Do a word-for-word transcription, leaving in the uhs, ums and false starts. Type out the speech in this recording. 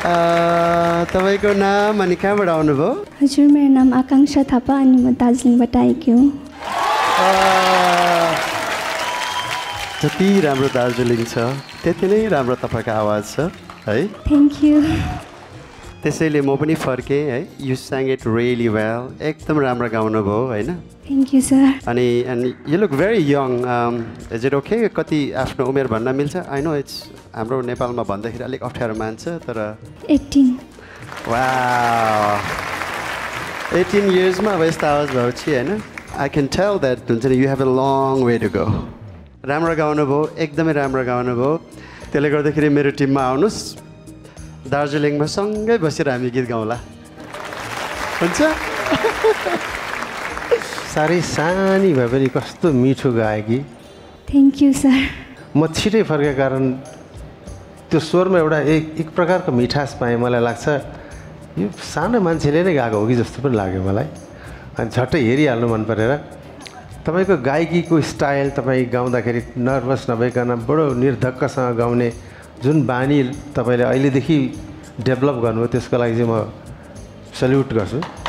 तपाईँको नाम अनि कहाँबाट आउनुभयो? हजुर मेरो नाम आकाङ्क्षा थापा अनि म दार्जिलिङबाट आएकी हुँ। जति राम्रो दार्जिलिङ छ त्यति नै राम्रो तपाईँको आवाज छ है। Thank you. त्यसैले म पनि फर्केँ है। You sang it really well, एकदम राम्रो गाउनुभयो होइन। Thank you sir. अनि and you look very young. Is it okay कति आफ्नो उमेर भन्न मिल्छ? आई नो इट्स हाम्रो नेपालमा भन्दाखेरि अलिक अप्ठ्यारो मान्छ तर एट्टिन। वा एट्टिन इयर्समा अब यस्तो आवाज भएपछि होइन आई क्यान टेल द्याट हुन्छ नि you have a long way to go. राम्रो गाउनुभयो, एकदमै राम्रो गाउनुभयो। त्यसले गर्दाखेरि मेरो टिममा आउनुहोस्, दार्जिलिङमा सँगै बसेर हामी गीत गाउँला, हुन्छ? साह्रै सानी भए पनि कस्तो मिठो गाएकी। Thank you sir. म छिटै फर्केको कारण त्यो स्वरमा एउटा एक एक प्रकारको मिठास पाएँ। मलाई लाग्छ यो सानो मान्छेले नै गाएको हो कि जस्तो पनि लाग्यो मलाई। अनि झट्टै हेरिहाल्नु मन परेर तपाईँको गायकीको स्टाइल, तपाईँ गाउँदाखेरि नर्भस नभइकन बडो निर्धक्कसँग गाउने जुन बानी तपाईँले अहिलेदेखि डेभलप गर्नुभयो त्यसको लागि चाहिँ म सल्युट गर्छु।